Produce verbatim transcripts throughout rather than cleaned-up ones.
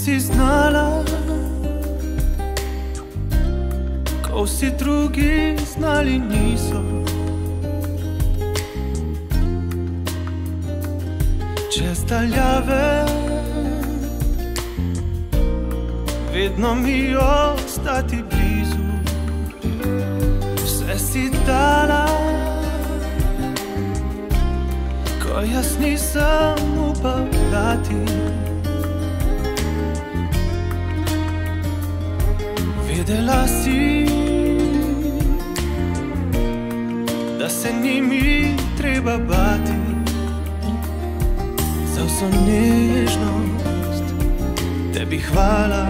si znala, ko vsi drugi znali niso. Čez daljave vedno mi ostati blizu. Vse si dala, ko jaz nisem upal dati. Vedela si, da se ni mi treba bati. Za vso nežnost tebi hvala.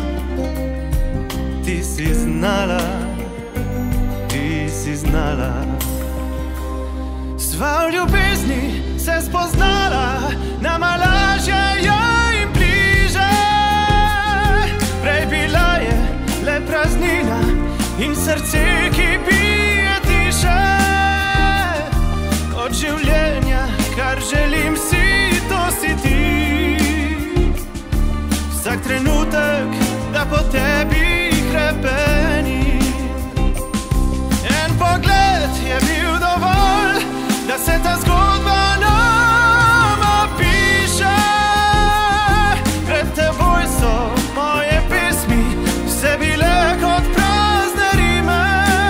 Ti si znala, ti si znala. Sva v ljubezni se spoznala, nama lažje je in bliže. Prej bila je le praznina in srce, ki bije tiše. Od življenja, kar želim si, to si ti. Vsak trenutek, da po tebi krepenim. En pogled je bil dovolj, da se ta zgodba nama piše. Pred teboj so moje pesmi vse bile kot prazne rime.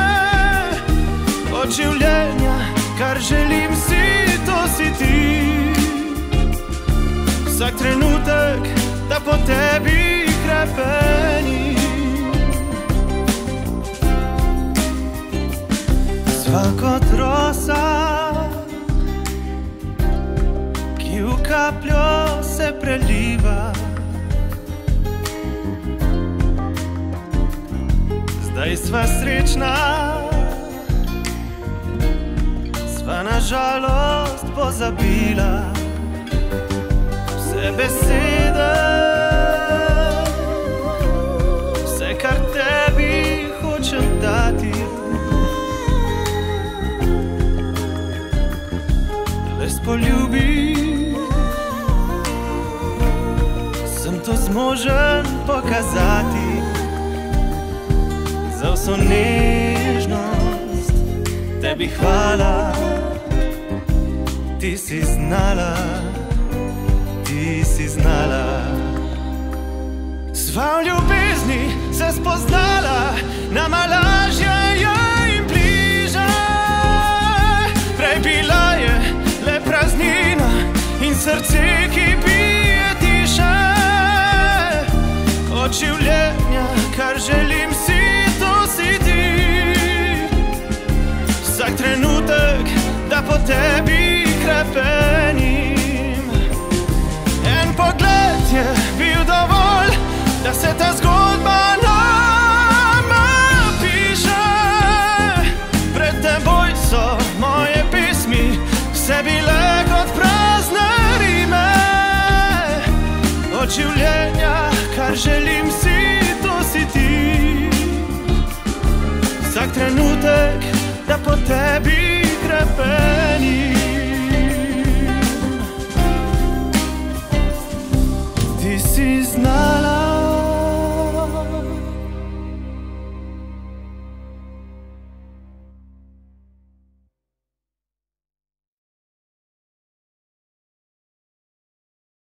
Od življenja, kar želim si, to si ti. Vsak trenutek, da po tebi krepenim. Sva kot rosa, ki v kapljo se preliva. Zdaj sva srečna, sva na žalost pozabila. Vse besede, vse, kar tebi hočem dati. Les poljubi, sem to zmožen pokazati. Za vso nežnost tebi hvala. Ti si znala, ti si znala. Sva v ljubezni se spoznala, nama lažje je in bliže. Prej bila je le praznina in srce, ki bije tiše. Od življenja, kar želim si, to si ti. Vsak trenutek, da po tebi krepenim. En pogled je bil dovolj, da se ta zgodba nama piše. Pred teboj so moje pesmi vse bile kot prazne rime. Od življenja, kar želim si, to si ti. Vsak trenutek, da po tebi krepenim.